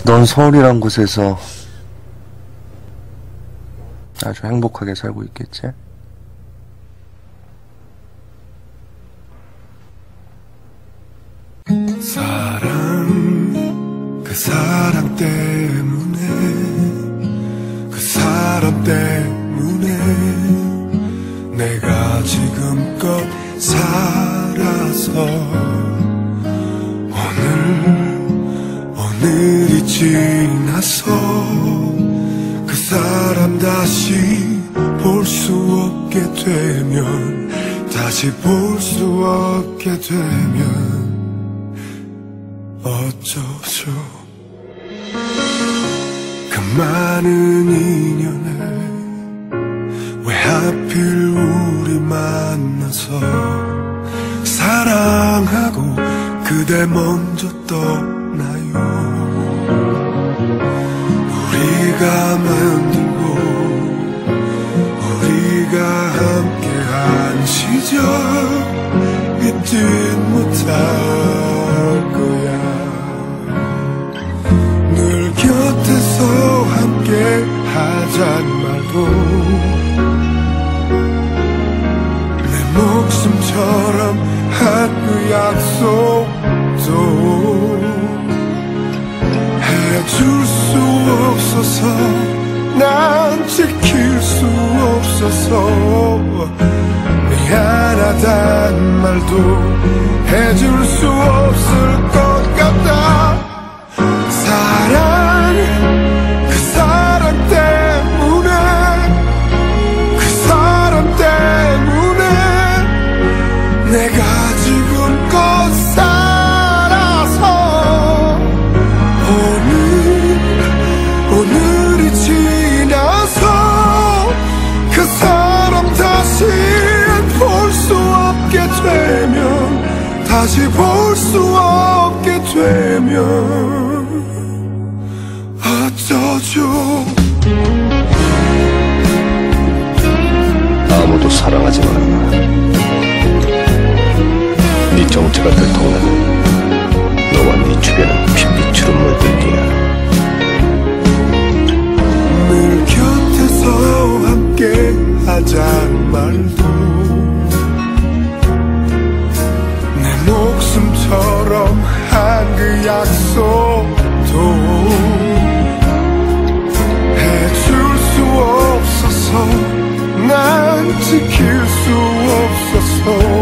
넌 서울이란 곳에서 아주 행복하게 살고 있겠지? 사랑, 그 사랑 때문에, 그 사람 때문에 내가 지금껏 살아서 오늘이 지나서 그 사람 다시 볼 수 없게 되면, 다시 볼 수 없게 되면 어쩌죠. 그 많은 인연에 왜 하필 우리 만나서 사랑하고 그대 먼저 떠나요. 우리가 만들고 우리가 함께한 시절 잊지 못할 거야. 늘 곁에서 함께 하잔 말도 내 목숨처럼 한 그 약속도 해줄 수 없어서, 난 지킬 수 없어서 미안하단 말도 해줄 수 없을 것 같다. 사랑, 그 사람 때문에, 그 사람 때문에 내가 지금껏 살아서 오늘이 지나서 그 사람 다시 볼 수 없게 되면, 다시 볼 수 없게 되면 어쩌죠. 아무도 사랑하지 마라. 네 정체가 들통나는 너와 네 주변은 핏빛으로 물들기야. 늘 곁에서 함께 하잔 말도 내 목숨처럼 한 그 약속도 해줄 수 없어서, 난 지킬 수 없어서